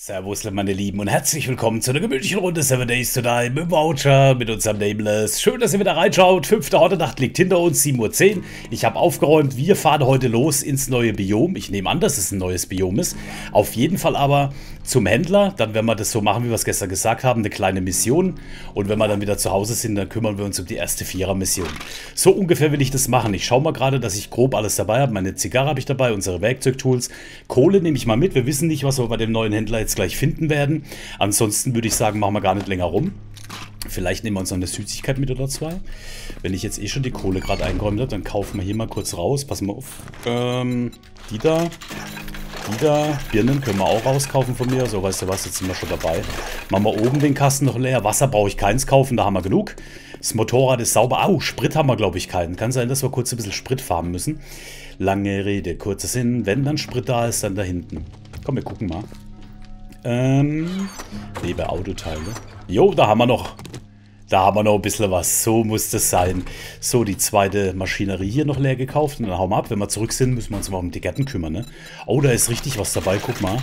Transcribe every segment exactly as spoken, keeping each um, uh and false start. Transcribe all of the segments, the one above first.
Servus, meine Lieben, und herzlich willkommen zu einer gemütlichen Runde Seven Days to Die mit dem Voucher, mit unserem Nameless. Schön, dass ihr wieder reinschaut. Fünfte Hordenacht liegt hinter uns, sieben Uhr zehn. Ich habe aufgeräumt. Wir fahren heute los ins neue Biom. Ich nehme an, dass es ein neues Biom ist. Auf jeden Fall aber zum Händler. Dann werden wir das so machen, wie wir es gestern gesagt haben. Eine kleine Mission. Und wenn wir dann wieder zu Hause sind, dann kümmern wir uns um die erste Vierer-Mission. So ungefähr will ich das machen. Ich schaue mal gerade, dass ich grob alles dabei habe. Meine Zigarre habe ich dabei, unsere Werkzeugtools. Kohle nehme ich mal mit. Wir wissen nicht, was wir bei dem neuen Händler jetzt gleich finden werden. Ansonsten würde ich sagen, machen wir gar nicht länger rum. Vielleicht nehmen wir uns noch eine Süßigkeit mit oder zwei. Wenn ich jetzt eh schon die Kohle gerade eingeräumt habe, dann kaufen wir hier mal kurz raus. Passen wir auf. Ähm, die da. Die da. Birnen können wir auch rauskaufen von mir. So, weißt du was, jetzt sind wir schon dabei. Machen wir oben den Kasten noch leer. Wasser brauche ich keins kaufen, da haben wir genug. Das Motorrad ist sauber. Au, Sprit haben wir, glaube ich, keinen. Kann sein, dass wir kurz ein bisschen Sprit fahren müssen. Lange Rede, kurzer Sinn. Wenn dann Sprit da ist, dann da hinten. Komm, wir gucken mal. Ähm, nee, bei Autoteile. Jo, da haben wir noch. Da haben wir noch ein bisschen was. So muss das sein. So, die zweite Maschinerie hier noch leer gekauft. Und dann hauen wir ab. Wenn wir zurück sind, müssen wir uns mal um die Gärten kümmern, ne? Oh, da ist richtig was dabei. Guck mal.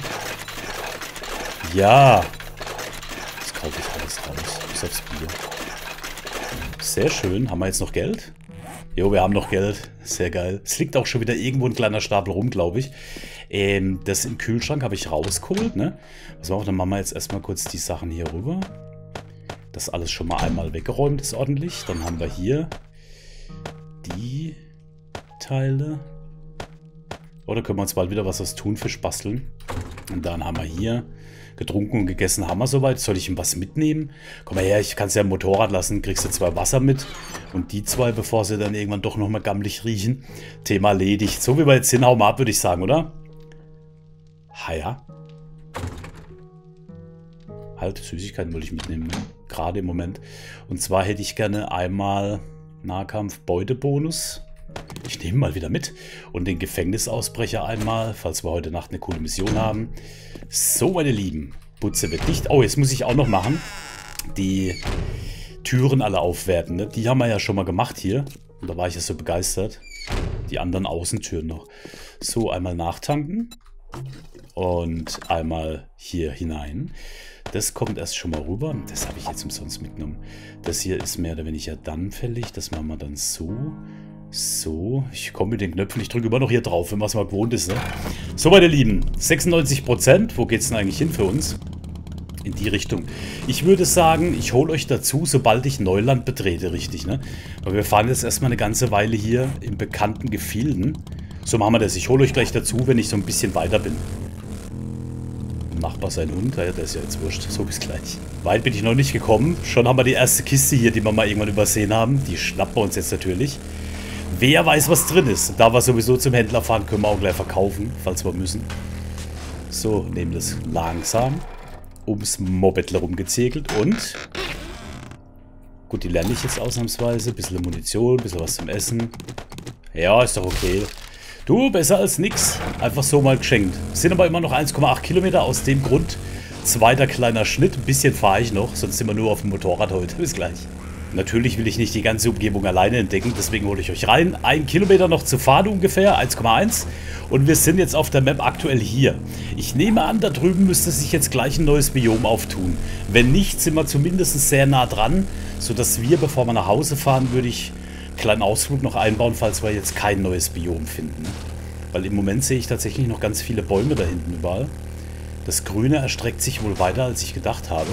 Ja. Das kaufe ich alles raus. Bis aufs Bier. Sehr schön. Haben wir jetzt noch Geld? Jo, wir haben noch Geld. Sehr geil. Es liegt auch schon wieder irgendwo ein kleiner Stapel rum, glaube ich. Ähm, das im Kühlschrank habe ich rausgeholt, ne? Pass auf, dann machen wir jetzt erstmal kurz die Sachen hier rüber. Das alles schon mal einmal weggeräumt ist ordentlich. Dann haben wir hier die Teile. Oder können wir uns bald wieder was aus Thunfisch basteln. Und dann haben wir hier getrunken und gegessen haben wir soweit. Soll ich ihm was mitnehmen? Komm mal her, ich kann es ja im Motorrad lassen. Kriegst du zwei Wasser mit. Und die zwei, bevor sie dann irgendwann doch nochmal gammelig riechen. Thema erledigt. So wie wir jetzt hinhauen, mal ab, würde ich sagen, oder? Ha ja. Halt, Süßigkeiten wollte ich mitnehmen, ne? Gerade im Moment. Und zwar hätte ich gerne einmal Nahkampf-Beutebonus. Ich nehme mal wieder mit. Und den Gefängnisausbrecher einmal, falls wir heute Nacht eine coole Mission haben. So, meine Lieben. Butze wird dicht. Oh, jetzt muss ich auch noch machen. Die Türen alle aufwerten, ne? Die haben wir ja schon mal gemacht hier. Und da war ich ja so begeistert. Die anderen Außentüren noch. So, einmal nachtanken. Und einmal hier hinein. Das kommt erst schon mal rüber. Das habe ich jetzt umsonst mitgenommen. Das hier ist mehr oder weniger dann fällig. Das machen wir dann so. So. Ich komme mit den Knöpfen. Ich drücke immer noch hier drauf, wenn man es mal gewohnt ist. Ne? So, meine Lieben. sechsundneunzig Prozent. Wo geht es denn eigentlich hin für uns? In die Richtung. Ich würde sagen, ich hole euch dazu, sobald ich Neuland betrete, richtig, ne? Weil wir fahren jetzt erstmal eine ganze Weile hier im bekannten Gefilden. So machen wir das. Ich hole euch gleich dazu, wenn ich so ein bisschen weiter bin. Nachbar sein Hund, ja, der ist ja jetzt wurscht. So, bis gleich. Weit bin ich noch nicht gekommen. Schon haben wir die erste Kiste hier, die wir mal irgendwann übersehen haben. Die schnappen wir uns jetzt natürlich. Wer weiß, was drin ist. Da wir sowieso zum Händler fahren, können wir auch gleich verkaufen, falls wir müssen. So, nehmen das langsam ums Moped rumgezirkelt und... Gut, die lerne ich jetzt ausnahmsweise. Bisschen Munition, bisschen was zum Essen. Ja, ist doch okay. Du, besser als nix. Einfach so mal geschenkt. Es sind aber immer noch eins Komma acht Kilometer. Aus dem Grund zweiter kleiner Schnitt. Ein bisschen fahre ich noch. Sonst sind wir nur auf dem Motorrad heute. Bis gleich. Natürlich will ich nicht die ganze Umgebung alleine entdecken. Deswegen hole ich euch rein. Ein Kilometer noch zu fahren ungefähr. eins Komma eins. Und wir sind jetzt auf der Map aktuell hier. Ich nehme an, da drüben müsste sich jetzt gleich ein neues Biom auftun. Wenn nicht, sind wir zumindest sehr nah dran. Sodass wir, bevor wir nach Hause fahren, würde ich... kleinen Ausflug noch einbauen, falls wir jetzt kein neues Biom finden. Weil im Moment sehe ich tatsächlich noch ganz viele Bäume da hinten überall. Das Grüne erstreckt sich wohl weiter, als ich gedacht habe.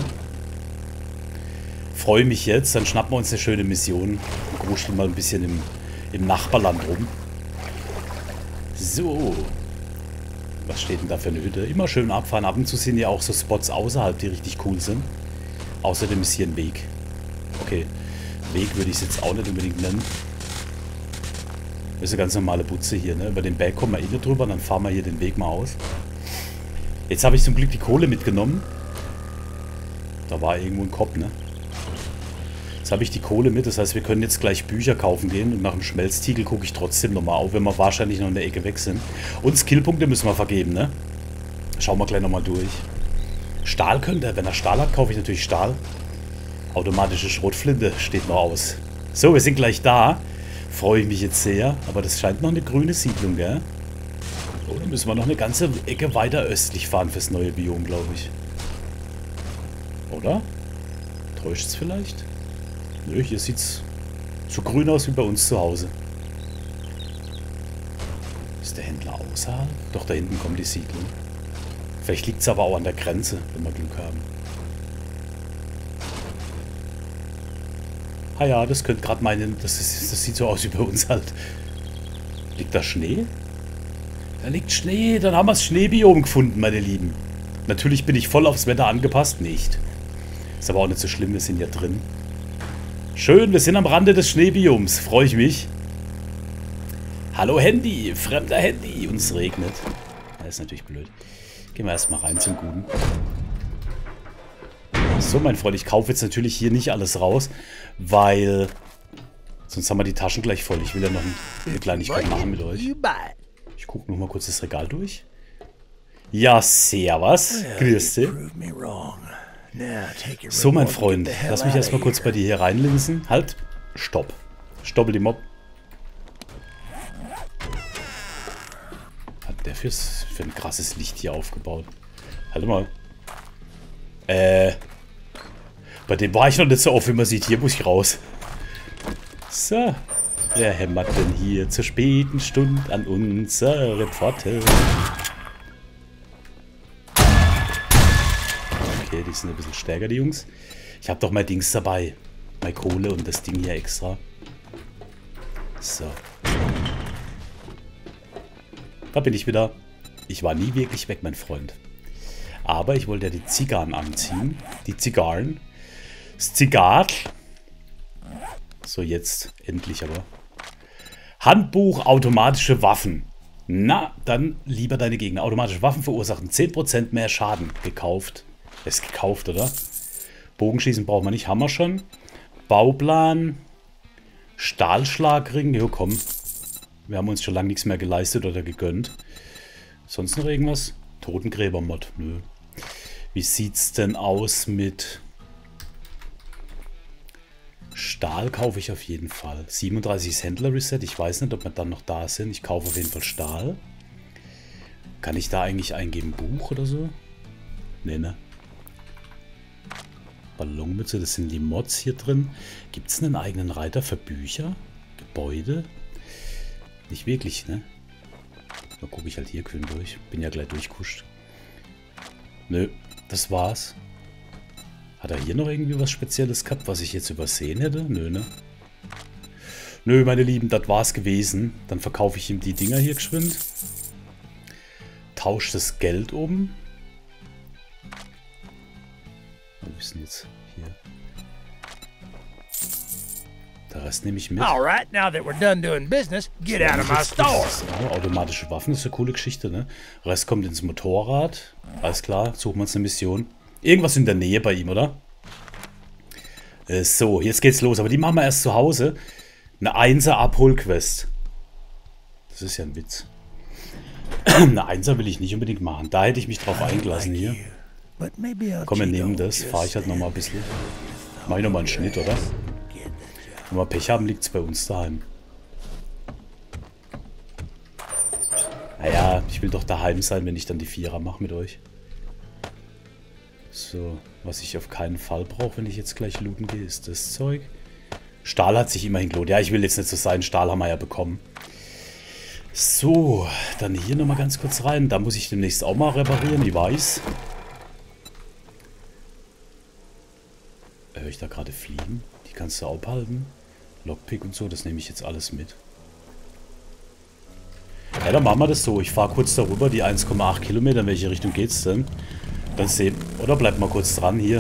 Freue mich jetzt, dann schnappen wir uns eine schöne Mission und gruscheln mal ein bisschen im, im Nachbarland rum. So. Was steht denn da für eine Hütte? Immer schön abfahren. Ab und zu sind ja auch so Spots außerhalb, die richtig cool sind. Außerdem ist hier ein Weg. Okay. Weg würde ich es jetzt auch nicht unbedingt nennen. Das ist eine ganz normale Butze hier, ne? Über den Berg kommen wir eh nicht drüber, dann fahren wir hier den Weg mal aus. Jetzt habe ich zum Glück die Kohle mitgenommen. Da war irgendwo ein Kopf, ne? Jetzt habe ich die Kohle mit, das heißt, wir können jetzt gleich Bücher kaufen gehen und nach dem Schmelztiegel gucke ich trotzdem nochmal auf, wenn wir wahrscheinlich noch in der Ecke weg sind. Und Skillpunkte müssen wir vergeben, ne? Schauen wir gleich nochmal durch. Stahl könnte, wenn er Stahl hat, kaufe ich natürlich Stahl. Automatische Schrotflinte steht noch aus. So, wir sind gleich da. Freue ich mich jetzt sehr. Aber das scheint noch eine grüne Siedlung, gell? Oh, dann müssen wir noch eine ganze Ecke weiter östlich fahren fürs neue Biom, glaube ich. Oder? Täuscht es vielleicht? Nö, hier sieht es so grün aus wie bei uns zu Hause. Ist der Händler außerhalb? Doch, da hinten kommt die Siedlung. Vielleicht liegt es aber auch an der Grenze, wenn wir Glück haben. Ah ja, das könnte gerade meinen, das, ist, das sieht so aus wie bei uns halt. Liegt da Schnee? Da liegt Schnee, dann haben wir das Schneebiom gefunden, meine Lieben. Natürlich bin ich voll aufs Wetter angepasst, nicht. Ist aber auch nicht so schlimm, wir sind ja drin. Schön, wir sind am Rande des Schneebioms, freue ich mich. Hallo Handy, fremder Handy, uns regnet. Das ist natürlich blöd. Gehen wir erstmal rein zum Guten. So, mein Freund, ich kaufe jetzt natürlich hier nicht alles raus, weil sonst haben wir die Taschen gleich voll. Ich will ja noch eine Kleinigkeit machen mit euch. Ich gucke nur mal kurz das Regal durch. Ja, servus. Grüß dich. So, mein Freund, lass mich erstmal kurz bei dir hier reinlinsen. Halt, stopp. Stoppel die Mob. Hat der fürs, für ein krasses Licht hier aufgebaut? Halt mal. Äh... Bei dem war ich noch nicht so oft, wie man sieht. Hier muss ich raus. So. Wer hämmert denn hier zur späten Stunde an unsere Pforte? Okay, die sind ein bisschen stärker, die Jungs. Ich habe doch mein Dings dabei. Meine Kohle und das Ding hier extra. So. Da bin ich wieder. Ich war nie wirklich weg, mein Freund. Aber ich wollte ja die Zigarren anziehen. Die Zigarren. Das Zigarr. So, jetzt endlich aber. Handbuch automatische Waffen. Na, dann lieber deine Gegner. Automatische Waffen verursachen zehn Prozent mehr Schaden. Gekauft. Ist gekauft, oder? Bogenschießen braucht man nicht. Haben wir schon. Bauplan. Stahlschlagring. Jo, komm. Wir haben uns schon lange nichts mehr geleistet oder gegönnt. Sonst noch irgendwas? Totengräbermod. Nö. Wie sieht's denn aus mit... Stahl kaufe ich auf jeden Fall. siebenunddreißig ist Händler-Reset. Ich weiß nicht, ob wir dann noch da sind. Ich kaufe auf jeden Fall Stahl. Kann ich da eigentlich eingeben? Buch oder so? Nee, ne? Ballonmütze, das sind die Mods hier drin. Gibt es einen eigenen Reiter für Bücher? Gebäude? Nicht wirklich, ne? Da gucke ich halt hier kühn durch. Bin ja gleich durchkuscht. Nö, das war's. Hat er hier noch irgendwie was Spezielles gehabt, was ich jetzt übersehen hätte? Nö, ne? Nö, meine Lieben, das war's gewesen. Dann verkaufe ich ihm die Dinger hier geschwind. Tausche das Geld um. Wo ist denn jetzt hier? Der Rest nehme ich mit. Alright, now that we're done doing business, get out of my store. Ja, automatische Waffen, das ist eine coole Geschichte, ne? Rest kommt ins Motorrad. Alles klar, suchen wir uns eine Mission. Irgendwas in der Nähe bei ihm, oder? Äh, so, jetzt geht's los. Aber die machen wir erst zu Hause. Eine Einser Abholquest. Das ist ja ein Witz. Eine Einser will ich nicht unbedingt machen. Da hätte ich mich drauf eingelassen hier. Komm, wir nehmen das. Fahre ich halt nochmal ein bisschen. Mach ich nochmal einen Schnitt, oder? Wenn wir Pech haben, liegt es bei uns daheim. Naja, ich will doch daheim sein, wenn ich dann die Vierer mache mit euch. So, was ich auf keinen Fall brauche, wenn ich jetzt gleich looten gehe, ist das Zeug. Stahl hat sich immerhin gelohnt. Ja, ich will jetzt nicht so sein. Stahl haben wir ja bekommen. So, dann hier nochmal ganz kurz rein. Da muss ich demnächst auch mal reparieren, ich weiß. Höre ich da gerade Fliegen? Die kannst du aufhalten. Lockpick und so, das nehme ich jetzt alles mit. Ja, dann machen wir das so. Ich fahre kurz darüber, die eins Komma acht Kilometer. In welche Richtung geht's denn? Dann sehen. Oder bleibt mal kurz dran hier.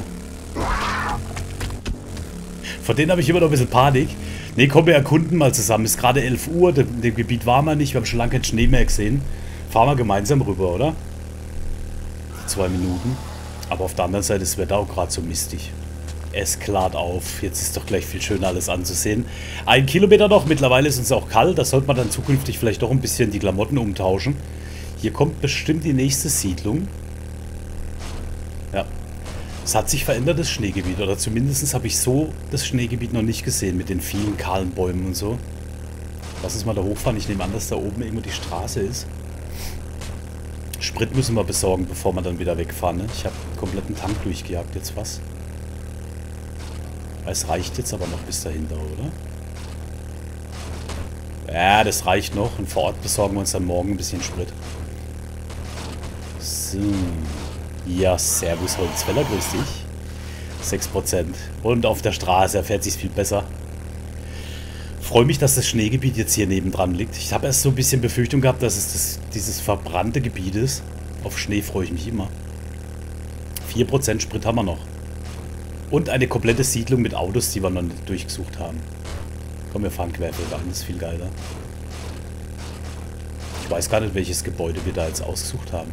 Von denen habe ich immer noch ein bisschen Panik. Ne, komm, wir erkunden mal zusammen. Ist gerade elf Uhr. In dem Gebiet waren wir nicht. Wir haben schon lange keinen Schnee mehr gesehen. Fahren wir gemeinsam rüber, oder? Zwei Minuten. Aber auf der anderen Seite ist das Wetter auch gerade so mistig. Es klart auf. Jetzt ist doch gleich viel schöner alles anzusehen. Ein Kilometer noch. Mittlerweile ist uns auch kalt. Da sollte man dann zukünftig vielleicht doch ein bisschen die Klamotten umtauschen. Hier kommt bestimmt die nächste Siedlung. Ja. Es hat sich verändert, das Schneegebiet. Oder zumindest habe ich so das Schneegebiet noch nicht gesehen. Mit den vielen kahlen Bäumen und so. Lass uns mal da hochfahren. Ich nehme an, dass da oben irgendwo die Straße ist. Sprit müssen wir besorgen, bevor wir dann wieder wegfahren. Ne? Ich habe den kompletten Tank durchgejagt jetzt was. Es reicht jetzt aber noch bis dahinter, oder? Ja, das reicht noch. Und vor Ort besorgen wir uns dann morgen ein bisschen Sprit. So. Ja, servus Holzfäller, grüß dich. sechs Prozent. Und auf der Straße erfährt sich's viel besser. Freue mich, dass das Schneegebiet jetzt hier nebendran liegt. Ich habe erst so ein bisschen Befürchtung gehabt, dass es das, dieses verbrannte Gebiet ist. Auf Schnee freue ich mich immer. vier Prozent Sprit haben wir noch. Und eine komplette Siedlung mit Autos, die wir noch nicht durchgesucht haben. Komm, wir fahren querfeldein, das ist viel geiler. Ich weiß gar nicht, welches Gebäude wir da jetzt ausgesucht haben.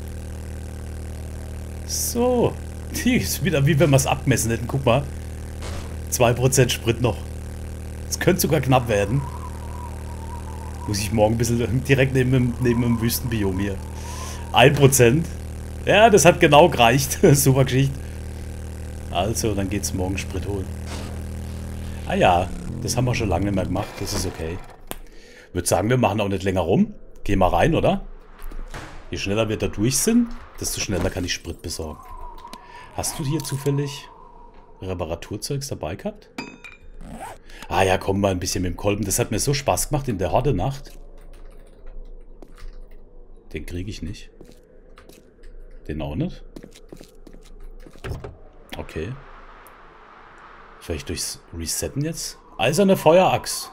So. Die ist wieder wie wenn wir es abgemessen hätten. Guck mal. zwei Prozent Sprit noch. Das könnte sogar knapp werden. Muss ich morgen ein bisschen direkt neben dem, neben dem Wüstenbiom hier. ein Prozent. Ja, das hat genau gereicht. Super Geschichte. Also, dann geht's morgen Sprit holen. Ah ja, das haben wir schon lange nicht mehr gemacht. Das ist okay. Ich würde sagen, wir machen auch nicht länger rum. Gehen wir rein, oder? Je schneller wir da durch sind, desto schneller kann ich Sprit besorgen. Hast du hier zufällig Reparaturzeugs dabei gehabt? Ah ja, komm mal ein bisschen mit dem Kolben. Das hat mir so Spaß gemacht in der Horde-Nacht. Den kriege ich nicht. Den auch nicht. Okay. Vielleicht durchs Resetten jetzt? Eiserne Feueraxt.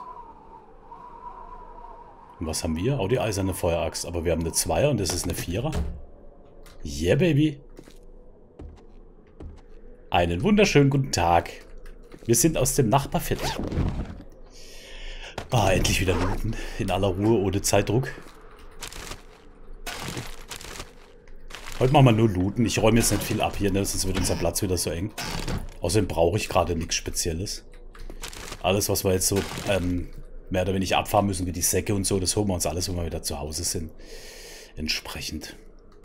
Und was haben wir? Auch die eiserne Feueraxt. Aber wir haben eine Zweier und das ist eine Vierer. Yeah, baby. Einen wunderschönen guten Tag. Wir sind aus dem Nachbarviertel. Ah, endlich wieder looten. In aller Ruhe, ohne Zeitdruck. Heute machen wir nur looten. Ich räume jetzt nicht viel ab hier, ne? Sonst wird unser Platz wieder so eng. Außerdem brauche ich gerade nichts Spezielles. Alles, was wir jetzt so ähm, mehr oder weniger abfahren müssen, wie die Säcke und so, das holen wir uns alles, wenn wir wieder zu Hause sind. Entsprechend.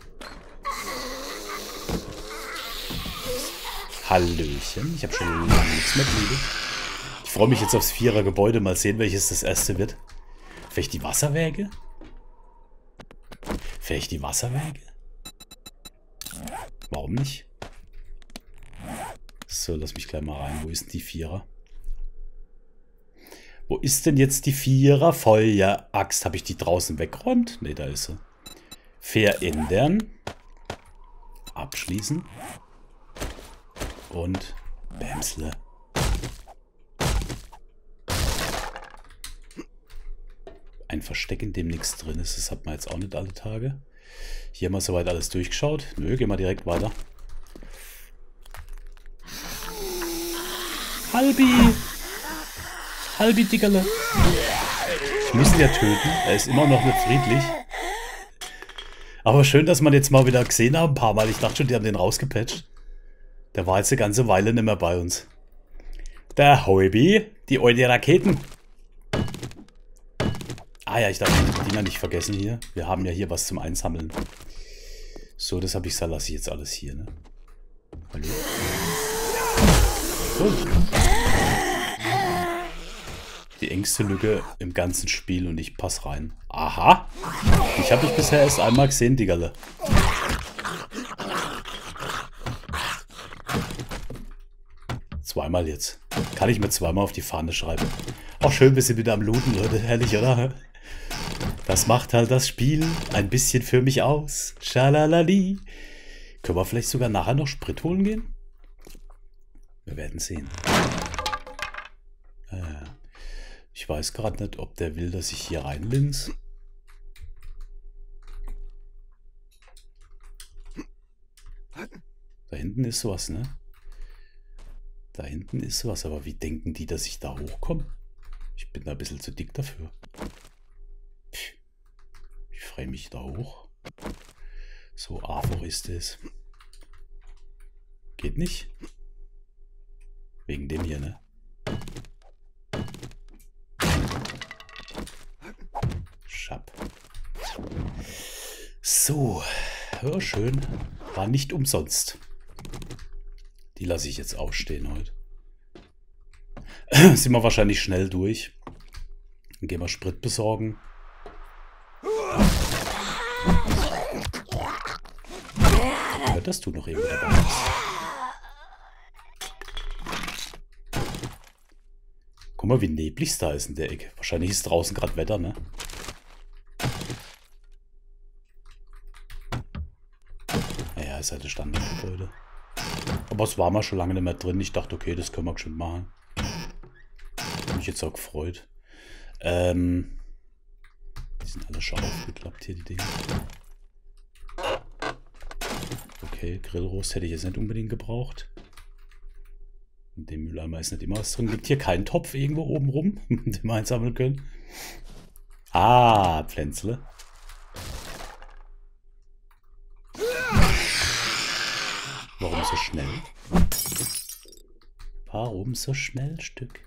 Hallöchen. Ich habe schon lange nichts mehr geliebt. Ich freue mich jetzt aufs Vierer-Gebäude. Mal sehen, welches das erste wird. Vielleicht die Wasserwäge? Vielleicht die Wasserwäge? Warum nicht? So, lass mich gleich mal rein. Wo ist denn die Vierer? Wo ist denn jetzt die Vierer? Feueraxt. Habe ich die draußen weggeräumt? Ne, da ist sie. Verändern. Abschließen. Und Bämsle. Ein Versteck, in dem nichts drin ist. Das hat man jetzt auch nicht alle Tage. Hier haben wir soweit alles durchgeschaut. Nö, gehen wir direkt weiter. Halbi! Halbi, Dickerle! Ich muss ihn ja töten. Er ist immer noch nicht friedlich. Aber schön, dass man jetzt mal wieder gesehen haben. Ein paar Mal. Ich dachte schon, die haben den rausgepatcht. Der war jetzt eine ganze Weile nicht mehr bei uns. Der Heubi, die alte Raketen. Ah ja, ich darf die Dinger nicht vergessen hier. Wir haben ja hier was zum Einsammeln. So, das habe ich, da lasse ich jetzt alles hier, ne? Hallo? So. Die engste Lücke im ganzen Spiel und ich passe rein. Aha! Ich habe dich bisher erst einmal gesehen, Diggerle. Zweimal jetzt. Kann ich mir zweimal auf die Fahne schreiben. Auch schön, wir sind wieder am Looten, Leute. Herrlich, oder? Das macht halt das Spiel ein bisschen für mich aus. Schalalali. Können wir vielleicht sogar nachher noch Sprit holen gehen? Wir werden sehen. Äh, ich weiß gerade nicht, ob der will, dass ich hier reinlinse. Da hinten ist sowas, ne? Da hinten ist was, aber wie denken die, dass ich da hochkomme? Ich bin da ein bisschen zu dick dafür. Ich freue mich da hoch. So, Avor ist es. Geht nicht? Wegen dem hier, ne? Schab. So. Ja, schön. War nicht umsonst. Die lasse ich jetzt ausstehen heute. Sind wir wahrscheinlich schnell durch. Dann gehen wir Sprit besorgen. gehört, dass du noch irgendwo dabei bist. Guck mal, wie neblig es da ist in der Ecke. Wahrscheinlich ist draußen gerade Wetter, ne? Naja, ist halt ein Standardgebäude. Aber es war mal schon lange nicht mehr drin. Ich dachte, okay, das können wir schon machen. Hab mich jetzt auch gefreut. Ähm... Die sind alle schon aufgeklappt hier, die Dinge. Okay, Grillrost hätte ich jetzt nicht unbedingt gebraucht. In dem Mülleimer ist nicht immer was drin. Liegt hier kein Topf irgendwo oben rum, den wir einsammeln können? Ah, Pflänzle. Warum so schnell? Warum so schnell, Stück?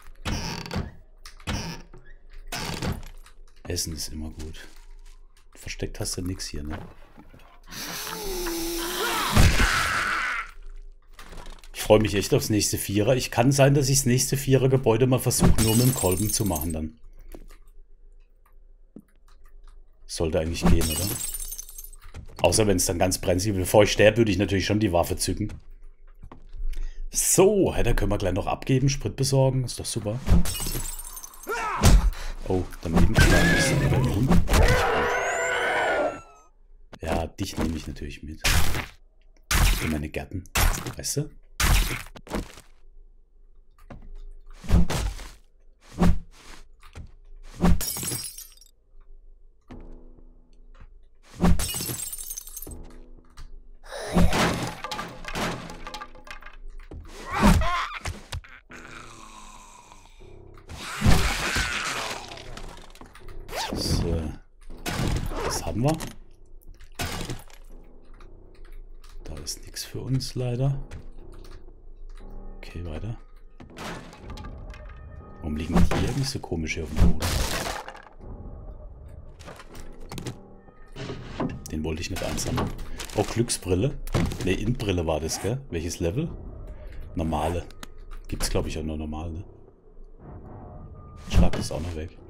Essen ist immer gut. Versteckt hast du nichts hier, ne? Ich freue mich echt aufs nächste Vierer. Ich kann sein, dass ich das nächste Vierer-Gebäude mal versuche, nur mit dem Kolben zu machen dann. Sollte eigentlich gehen, oder? Außer wenn es dann ganz brenzlig wird. Bevor ich sterbe, würde ich natürlich schon die Waffe zücken. So, hey, da können wir gleich noch abgeben, Sprit besorgen. Ist doch super. Oh, daneben ist dann wieder ein Hund. Ja, dich nehme ich natürlich mit. In meine Gärten. Weißt du? So. Was haben wir? Da ist nichts für uns leider. Okay, weiter. Warum liegen die hier nicht so komisch hier auf dem Boden? Den wollte ich nicht einsammeln. Oh, Glücksbrille. Ne, Inbrille war das, gell? Welches Level? Normale. Gibt's, glaube ich, auch nur normal, ne? Schlag das auch noch weg.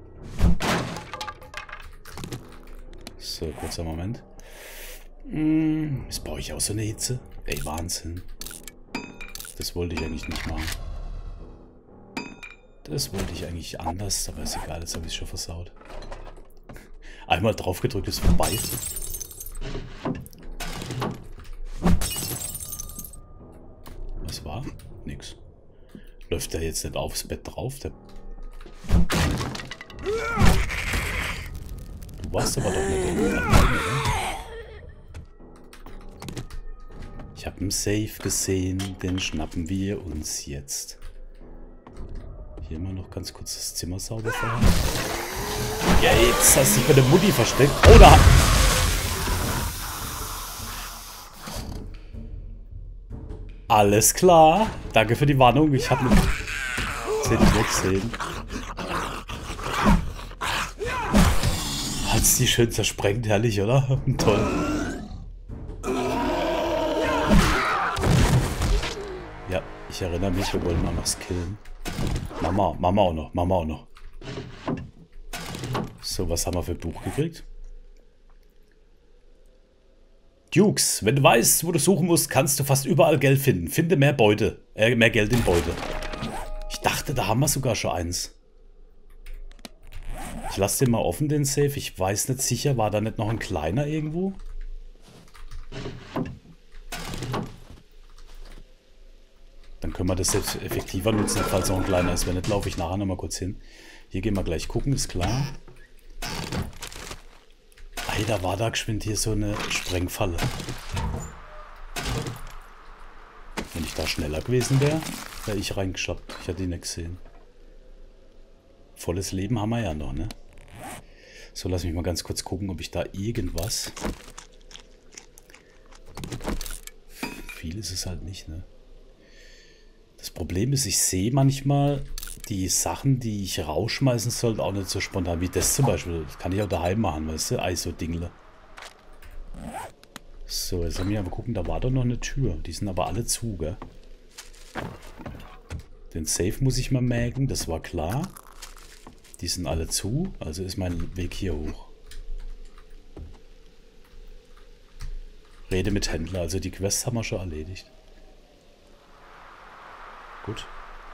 So, kurzer Moment. Hm, jetzt brauche ich auch so eine Hitze. Ey, Wahnsinn. Das wollte ich eigentlich nicht machen. Das wollte ich eigentlich anders, aber ist egal, jetzt habe ich es schon versaut. Einmal drauf gedrückt, ist vorbei. Was war? Nix. Läuft der jetzt nicht aufs Bett drauf? Der du warst aber doch nicht irgendwo alleine, oder? Ich habe einen Safe gesehen, den schnappen wir uns jetzt. Hier mal noch ganz kurz das Zimmer sauber fahren. Ja, jetzt hast du dich bei der Mutti versteckt. Oh, da! Alles klar. Danke für die Warnung. Ich habe nicht... Das hätte ich nicht gesehen. Hat's die schön zersprengt. Herrlich, oder? Toll. Ja, ich erinnere mich, wir wollen mal noch skillen. Mama, Mama auch noch, Mama auch noch. So, was haben wir für ein Buch gekriegt? Dukes, wenn du weißt, wo du suchen musst, kannst du fast überall Geld finden. Finde mehr Beute, äh, mehr Geld in Beute. Ich dachte, da haben wir sogar schon eins. Ich lasse den mal offen, den Safe. Ich weiß nicht sicher, war da nicht noch ein kleiner irgendwo? Dann können wir das jetzt effektiver nutzen, falls auch ein kleiner ist. Wenn nicht, laufe ich nachher nochmal kurz hin. Hier gehen wir gleich gucken, ist klar. Ey, da war da geschwind hier so eine Sprengfalle. Wenn ich da schneller gewesen wäre, wäre ich reingeschlappt. Ich hatte ihn nicht gesehen. Volles Leben haben wir ja noch, ne? So, lass mich mal ganz kurz gucken, ob ich da irgendwas... Viel ist es halt nicht, ne? Das Problem ist, ich sehe manchmal die Sachen, die ich rausschmeißen sollte, auch nicht so spontan wie das zum Beispiel. Das kann ich auch daheim machen, weißt du? I S O-Dingle. So, jetzt haben wir aber gucken, da war doch noch eine Tür. Die sind aber alle zu, gell? Den Safe muss ich mal merken, das war klar. Die sind alle zu, also ist mein Weg hier hoch. Rede mit Händler. Also die Quests haben wir schon erledigt. Gut.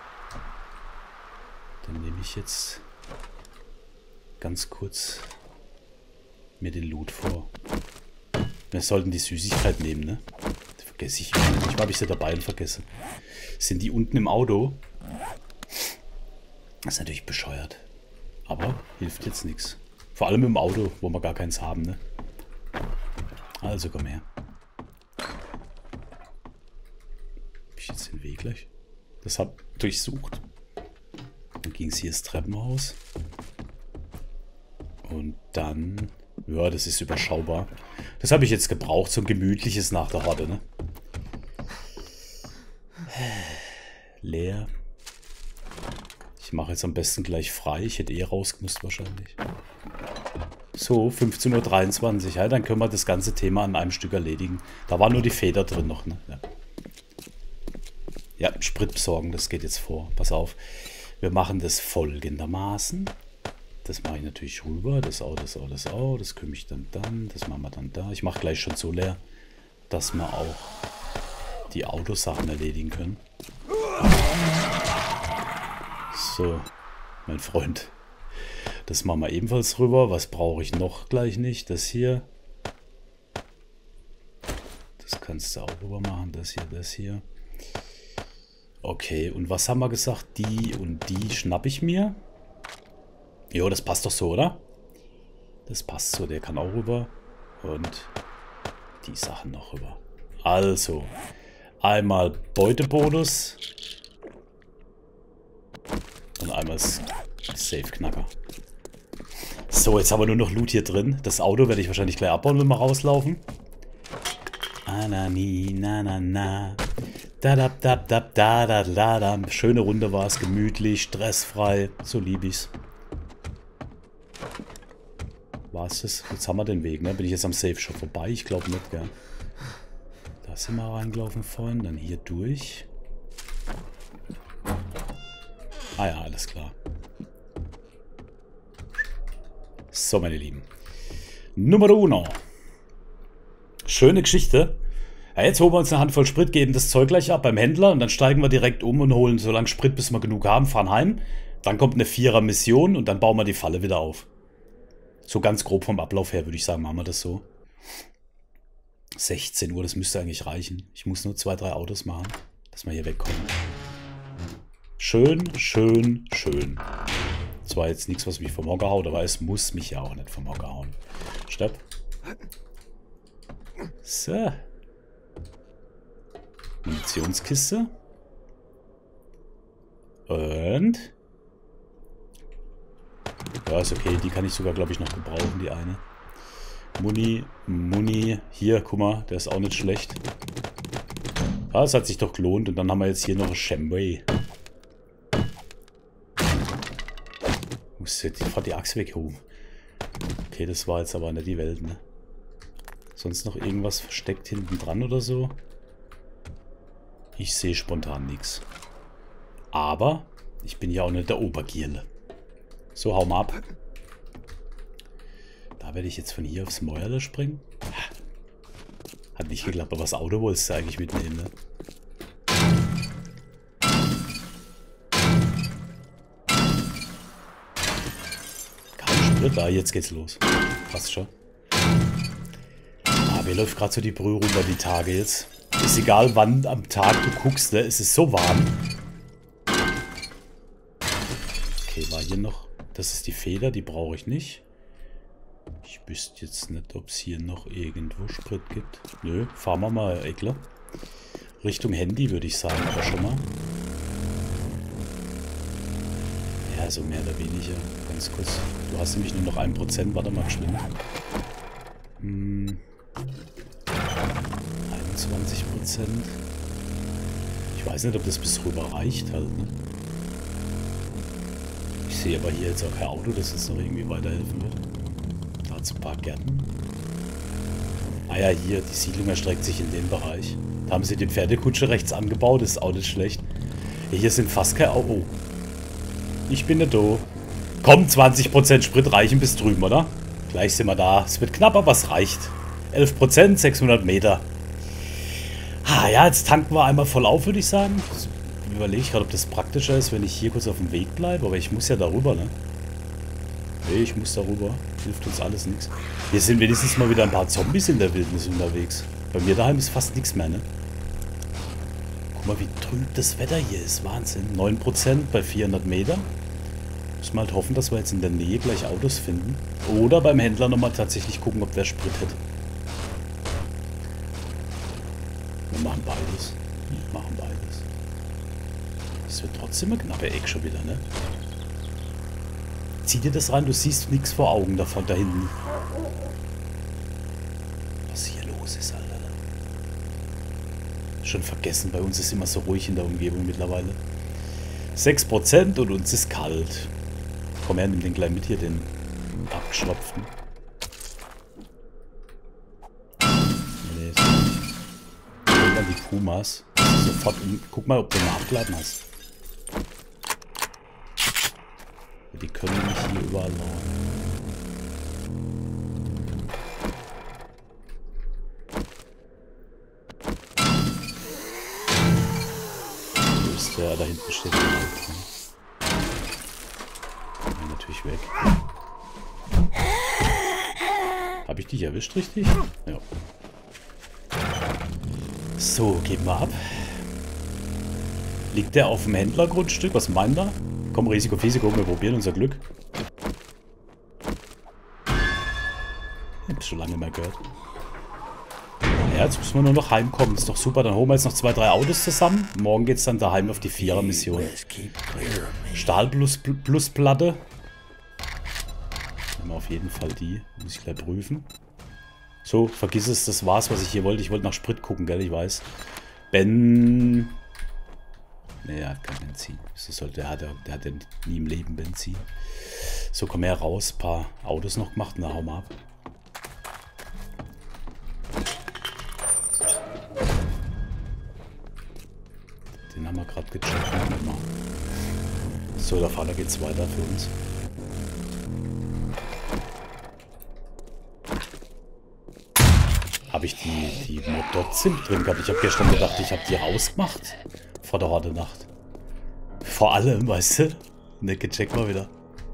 Dann nehme ich jetzt ganz kurz mir den Loot vor. Wir sollten die Süßigkeit nehmen, ne? Das vergesse ich. Manchmal habe ich sie dabei und vergessen. Sind die unten im Auto? Das ist natürlich bescheuert. Aber hilft jetzt nichts. Vor allem im Auto, wo wir gar keins haben, ne? Also komm her. Hab ich jetzt den Weg gleich? Das hab durchsucht. Dann ging es hier ins Treppenhaus. Und dann... Ja, das ist überschaubar. Das habe ich jetzt gebraucht. So ein gemütliches nach der Horde, ne? Leer. Ich mache jetzt am besten gleich frei. Ich hätte eh rausgemusst wahrscheinlich. So, fünfzehn Uhr dreiundzwanzig. Ja, dann können wir das ganze Thema an einem Stück erledigen. Da war nur die Feder drin noch, ne? Ja. Ja, Sprit besorgen, das geht jetzt vor. Pass auf. Wir machen das folgendermaßen. Das mache ich natürlich rüber. Das auch, das auch, das auch. Das kümmere ich dann dann. Das machen wir dann da. Ich mache gleich schon so leer, dass wir auch die Autosachen erledigen können. So, mein Freund. Das machen wir ebenfalls rüber. Was brauche ich noch gleich nicht? Das hier. Das kannst du auch rüber machen. Das hier, das hier. Okay, und was haben wir gesagt? Die und die schnappe ich mir. Jo, das passt doch so, oder? Das passt so, der kann auch rüber. Und die Sachen noch rüber. Also, einmal Beutebonus. Und einmal Safe-Knacker. So, jetzt haben wir nur noch Loot hier drin. Das Auto werde ich wahrscheinlich gleich abbauen, wenn wir rauslaufen. Anani, na, na, na. Da, da, da, da, da, da, da, da. Schöne Runde war es, gemütlich, stressfrei. So lieb ich's. War es das? Jetzt haben wir den Weg, ne? Bin ich jetzt am Safe schon vorbei? Ich glaube nicht, gell? Da sind wir reingelaufen vorhin. Dann hier durch. Ah ja, alles klar. So, meine Lieben. Nummer uno. Schöne Geschichte. Ja, jetzt holen wir uns eine Handvoll Sprit, geben das Zeug gleich ab beim Händler und dann steigen wir direkt um und holen so lange Sprit, bis wir genug haben, fahren heim. Dann kommt eine Vierer-Mission und dann bauen wir die Falle wieder auf. So ganz grob vom Ablauf her würde ich sagen, machen wir das so. sechzehn Uhr, das müsste eigentlich reichen. Ich muss nur zwei, drei Autos machen, dass wir hier wegkommen. Schön, schön, schön. Das war jetzt nichts, was mich vom Hocker haut, aber es muss mich ja auch nicht vom Hocker hauen. Stopp. So. Munitionskiste. Und... Ja, ist okay. Die kann ich sogar, glaube ich, noch gebrauchen, die eine. Muni, Muni. Hier, guck mal, der ist auch nicht schlecht. Ah, das hat sich doch gelohnt. Und dann haben wir jetzt hier noch ein Shamway. Muss jetzt die, die Axt wegholen. Okay, das war jetzt aber nicht die Welt, ne? Sonst noch irgendwas versteckt hinten dran oder so? Ich sehe spontan nichts. Aber ich bin ja auch nicht der Obergierle. So, hau mal ab. Da werde ich jetzt von hier aufs Mäuerle springen. Hat nicht geklappt, aber das Auto wolltest du eigentlich mitnehmen, ne? Kein Sprit, da, jetzt geht's los. Passt schon. Ah, mir läuft gerade so die Brühe runter die Tage jetzt. Ist egal, wann am Tag du guckst, ne? Es ist so warm. Okay, war hier noch... Das ist die Feder, die brauche ich nicht. Ich wüsste jetzt nicht, ob es hier noch irgendwo Sprit gibt. Nö, fahren wir mal, Eckler. Richtung Handy würde ich sagen, aber schon mal. Ja, so mehr oder weniger. Ganz kurz. Du hast nämlich nur noch ein Prozent. Warte mal, geschwind. Hm. einundzwanzig Prozent. Ich weiß nicht, ob das bis rüber reicht halt, ne? Ich sehe aber hier jetzt auch kein Auto, das uns noch irgendwie weiterhelfen wird. Da hat es ein paar Gärten. Ah ja, hier, die Siedlung erstreckt sich in den Bereich. Da haben sie die Pferdekutsche rechts angebaut, das ist auch nicht schlecht. Ja, hier sind fast kein Auto. Oh. Ich bin nicht doof. Komm, zwanzig Prozent Sprit reichen bis drüben, oder? Gleich sind wir da. Es wird knapp, aber es reicht. elf Prozent, sechshundert Meter. Ah, ja, jetzt tanken wir einmal voll auf, würde ich sagen. Ich überlege gerade, ob das praktischer ist, wenn ich hier kurz auf dem Weg bleibe. Aber ich muss ja darüber, ne? Nee, ich muss darüber. Hilft uns alles nichts. Hier sind wenigstens mal wieder ein paar Zombies in der Wildnis unterwegs. Bei mir daheim ist fast nichts mehr, ne? Guck mal, wie trüb das Wetter hier ist. Wahnsinn. neun Prozent bei vierhundert Meter. Müssen wir halt hoffen, dass wir jetzt in der Nähe gleich Autos finden. Oder beim Händler nochmal tatsächlich gucken, ob der Sprit hat. Wir machen beides. Wir machen beides. Das wird trotzdem ein knapper Eck schon wieder, ne? Zieh dir das rein, du siehst nichts vor Augen davon da hinten. Was hier los ist, Alter. Schon vergessen, bei uns ist immer so ruhig in der Umgebung mittlerweile. sechs Prozent und uns ist kalt. Komm her, nimm den gleich mit hier, den abgeschröpften. Nee, ist nicht. Hol mal die Pumas. Sofort, guck mal, ob du nachgeladen hast. Die können nicht hier überall laufen. Wo ist der? Da hinten steht der Auto. Ja, natürlich weg. Habe ich dich erwischt, richtig? Ja. So, geben wir ab. Liegt der auf dem Händlergrundstück? Was meint er? Komm, Risiko, Risiko, wir probieren unser Glück. Ich hab's schon lange mehr gehört. Ja, jetzt müssen wir nur noch heimkommen. Ist doch super, dann holen wir jetzt noch zwei, drei Autos zusammen. Morgen geht's dann daheim auf die Vierer-Mission. Stahl plus, plus Platte. Nehmen wir auf jeden Fall die. Muss ich gleich prüfen. So, vergiss es, das war's, was ich hier wollte. Ich wollte nach Sprit gucken, gell, ich weiß. Ben... Ne, er hat kein Benzin. So sollte, der, hat, der hat ja nie im Leben Benzin. So, komm her raus. Ein paar Autos noch gemacht. Na, hau mal ab. Den haben wir gerade gecheckt. So, da Fahrer geht's weiter für uns. Habe ich die, die Mod dort sind drin gehabt? Ich habe gestern gedacht, ich habe die rausgemacht. Vor der Horde-Nacht. Vor allem, weißt du? Ne, gecheckt mal wieder.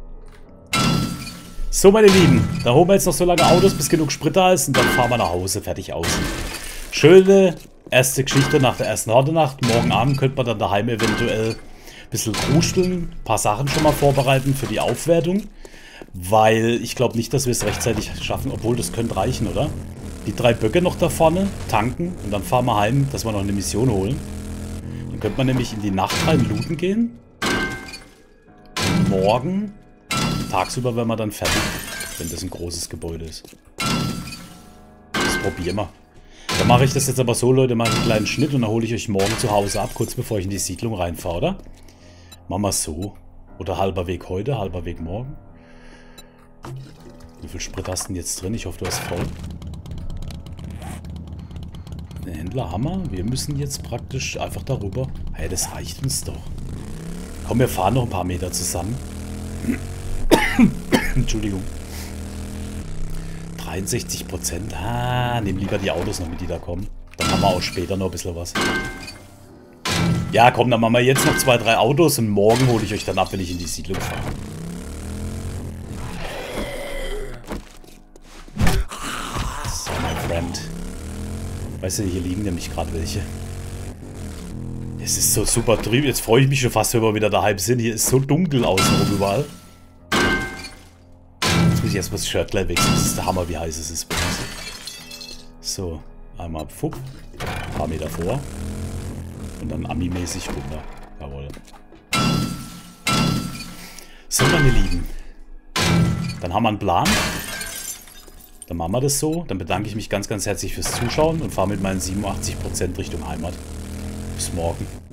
So, meine Lieben. Da holen wir jetzt noch so lange Autos, bis genug Sprit da ist. Und dann fahren wir nach Hause. Fertig aus. Schöne erste Geschichte nach der ersten Horde-Nacht. Morgen Abend könnte man dann daheim eventuell ein bisschen kruscheln. Ein paar Sachen schon mal vorbereiten für die Aufwertung. Weil ich glaube nicht, dass wir es rechtzeitig schaffen. Obwohl, das könnte reichen, oder? Die drei Böcke noch da vorne tanken. Und dann fahren wir heim, dass wir noch eine Mission holen. Dann könnte man nämlich in die Nacht rein looten gehen. Und morgen, tagsüber, wären wir dann fertig, wenn das ein großes Gebäude ist. Das probieren wir. Dann mache ich das jetzt aber so, Leute, mache ich einen kleinen Schnitt und dann hole ich euch morgen zu Hause ab, kurz bevor ich in die Siedlung reinfahre, oder? Machen wir es so. Oder halber Weg heute, halber Weg morgen. Wie viel Sprit hast du denn jetzt drin? Ich hoffe, du hast voll. Den Händler Hammer. Wir müssen jetzt praktisch einfach darüber. Hey, das reicht uns doch. Komm, wir fahren noch ein paar Meter zusammen. Entschuldigung. dreiundsechzig Prozent. Ah, nehmen lieber die Autos noch mit, die da kommen. Dann haben wir auch später noch ein bisschen was. Ja, komm, dann machen wir jetzt noch zwei, drei Autos und morgen hole ich euch dann ab, wenn ich in die Siedlung fahre. So, mein Friend. Weißt du, hier liegen nämlich gerade welche. Es ist so super trüb. Jetzt freue ich mich schon fast, wenn wir wieder daheim sind. Hier ist so dunkel außenrum überall. Jetzt muss ich erstmal das Shirt gleich wechseln. Das ist der Hammer, wie heiß es ist. So, einmal Fupp. Ein paar Meter vor. Und dann Ami-mäßig runter. Jawohl. So, meine Lieben. Dann haben wir einen Plan. Dann machen wir das so. Dann bedanke ich mich ganz, ganz herzlich fürs Zuschauen und fahre mit meinen siebenundachtzig Prozent Richtung Heimat. Bis morgen.